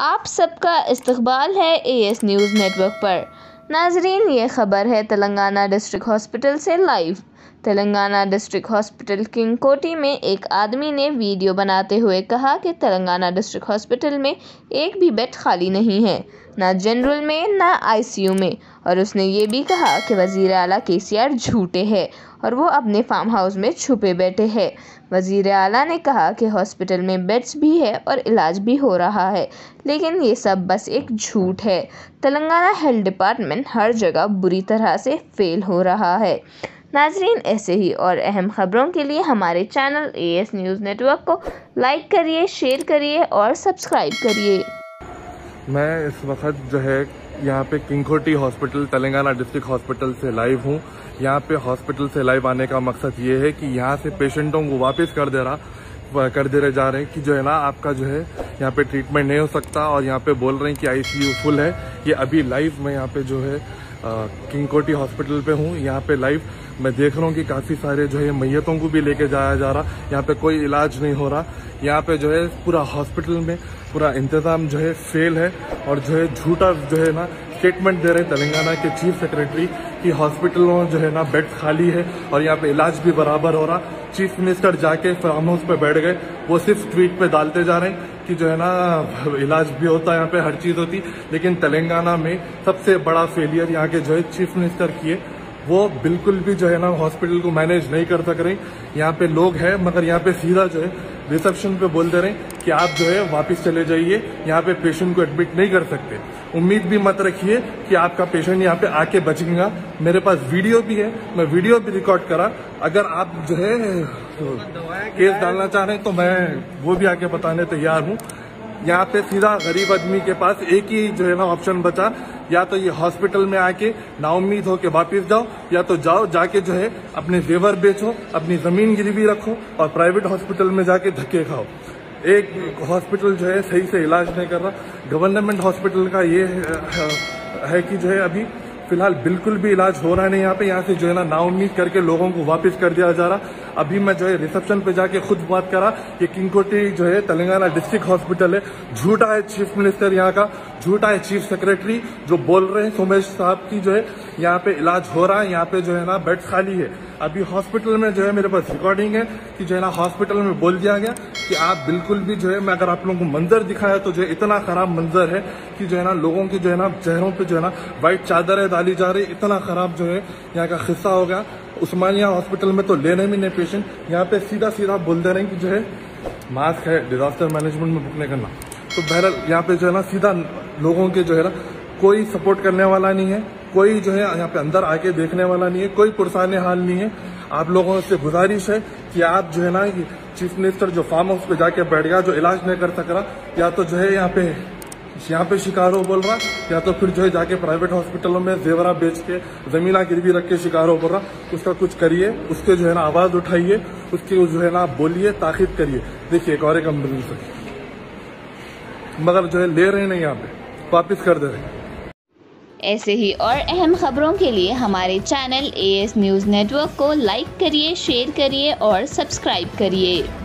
आप सबका इस्तकबाल है एएस न्यूज़ नेटवर्क पर। नाजरीन, ये खबर है तेलंगाना डिस्ट्रिक्ट हॉस्पिटल से live. Telangana district hospital King Koti में एक आदमी ने वीडियो बनाते हुए कहा कि तेलंगाना डिस्ट्रिक्ट हॉस्पिटल में एक भी बेड खाली नहीं है, ना जनरल में ना आईसीयू में। और उसने ये भी कहा कि वज़ीर आला केसीआर झूठे हैं और वो अपने फार्म हाउस में छुपे बैठे हैं। वज़ीर आला ने कहा कि हॉस्पिटल में बेड्स भी है और इलाज भी हो रहा है, लेकिन ये सब बस एक झूठ है। तेलंगाना हेल्थ डिपार्टमेंट हर जगह बुरी तरह से फेल हो रहा है। नाजरीन, ऐसे ही और अहम खबरों के लिए हमारे चैनल एएस न्यूज़ नेटवर्क को लाइक करिए, शेयर करिए और सब्सक्राइब करिए। मैं इस वक्त जो है यहाँ पे King Koti hospital Telangana district hospital से लाइव हूँ। यहाँ पे हॉस्पिटल से लाइव आने का मकसद ये है कि यहाँ से पेशेंटों को वापस कर दे रहे जा रहे हैं कि जो है ना आपका जो है यहाँ पे ट्रीटमेंट नहीं हो सकता, और यहाँ पे बोल रहे हैं कि आईसीयू फुल है। ये अभी लाइव मैं यहाँ पे जो है किंग कोटी हॉस्पिटल पे हूँ। यहाँ पे लाइव मैं देख रहा हूँ कि काफ़ी सारे जो है मैयतों को भी लेके जाया जा रहा, यहाँ पे कोई इलाज नहीं हो रहा। यहाँ पे जो है पूरा हॉस्पिटल में पूरा इंतज़ाम जो है फेल है, और जो है झूठा जो है ना स्टेटमेंट दे रहे तेलंगाना के चीफ सेक्रेटरी कि हॉस्पिटलों जो है ना बेड खाली है और यहाँ पे इलाज भी बराबर हो रहा। चीफ मिनिस्टर जाके फार्म हाउस पे बैठ गए, वो सिर्फ ट्वीट पे डालते जा रहे हैं कि जो है ना इलाज भी होता है, यहाँ पे हर चीज़ होती। लेकिन तेलंगाना में सबसे बड़ा फेलियर यहाँ के जो है चीफ मिनिस्टर किए, वो बिल्कुल भी जो है ना हॉस्पिटल को मैनेज नहीं कर सक रहे। यहाँ पे लोग हैं मगर यहाँ पे सीधा जो है रिसेप्शन पे बोल दे रहे हैं कि आप जो है वापस चले जाइए, यहाँ पे पेशेंट को एडमिट नहीं कर सकते। उम्मीद भी मत रखिए कि आपका पेशेंट यहाँ पे आके बचेगा। मेरे पास वीडियो भी है, मैं वीडियो भी रिकॉर्ड करा। अगर आप जो है केस डालना चाह रहे हैं तो मैं वो भी आके बताने तैयार हूँ। यहाँ पे सीधा गरीब आदमी के पास एक ही जो है ना ऑप्शन बचा, या तो ये हॉस्पिटल में आके नाउम्मीद हो के वापस जाओ, या तो जाओ जाके जो है अपने जेवर बेचो, अपनी जमीन गिरवी रखो और प्राइवेट हॉस्पिटल में जाके धक्के खाओ। एक हॉस्पिटल जो है सही से इलाज नहीं कर रहा। गवर्नमेंट हॉस्पिटल का ये है कि जो है अभी फिलहाल बिल्कुल भी इलाज हो रहा नहीं यहाँ पे। यहाँ से जो है ना नाउम्मीद करके लोगों को वापस कर दिया जा रहा। अभी मैं जो है रिसेप्शन पे जाके खुद बात करा कि किंग कोटी जो है तेलंगाना डिस्ट्रिक्ट हॉस्पिटल है, झूठा है चीफ मिनिस्टर यहाँ का, झूठा है चीफ सेक्रेटरी जो बोल रहे हैं सोमेश साहब की जो है यहाँ पे इलाज हो रहा है, यहाँ पे जो है ना बेड खाली है। अभी हॉस्पिटल में जो है मेरे पास रिकॉर्डिंग है कि जो है ना हॉस्पिटल में बोल दिया गया कि आप बिल्कुल भी जो है, मैं अगर आप लोगों को मंजर दिखाया तो जो है इतना खराब मंजर है कि जो है ना लोगों के जो है ना चेहरों पे जो है ना व्हाइट चादरें डाली जा रही। इतना खराब जो है यहाँ का किस्सा हो गया। उस्मानिया हॉस्पिटल में तो लेने भी नहीं पेशेंट, यहाँ पे सीधा सीधा बोल दे रहे हैं कि जो है मास्क है, डिजास्टर मैनेजमेंट में बुक नहीं करना। तो बहरहाल यहाँ पे जो है ना सीधा लोगों के जो है ना कोई सपोर्ट करने वाला नहीं है, कोई जो है यहाँ पे अंदर आके देखने वाला नहीं है, कोई पुरसाने हाल नहीं है। आप लोगों से गुजारिश है कि आप जो है ना चीफ मिनिस्टर जो फार्म हाउस पे जाके बैठ गया, जो इलाज नहीं कर सक रहा, या तो जो है यहाँ पे शिकारो बोल रहा, या तो फिर जो है जाके प्राइवेट हॉस्पिटलों में जेवरा बेच के जमीना गिरवी रख के शिकारो बोल रहा। उसका कुछ करिए, उसके जो है ना आवाज उठाइए, उसकी जो है ना बोलिए, ताकीद करिए। देखिए एक और एक एम्बुलेंस मगर जो है ले रहे नहीं, यहाँ पे वापिस कर दे रहे। ऐसे ही और अहम खबरों के लिए हमारे चैनल एएस न्यूज़ नेटवर्क को लाइक करिए, शेयर करिए और सब्सक्राइब करिए।